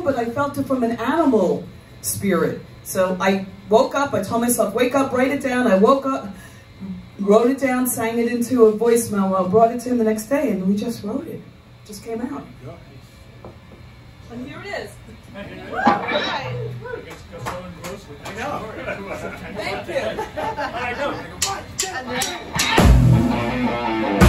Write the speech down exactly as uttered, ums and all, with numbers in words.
but I felt it from an animal spirit. So I woke up, I told myself, wake up, write it down. I woke up, wrote it down, sang it into a voicemail, well, brought it to him the next day, and we just wrote it. It just came out. And here it is. Right. I know. Thank you. I know.